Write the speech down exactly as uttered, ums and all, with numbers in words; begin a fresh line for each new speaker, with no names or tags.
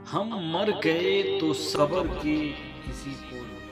हम मर गए तो सबर की किसी को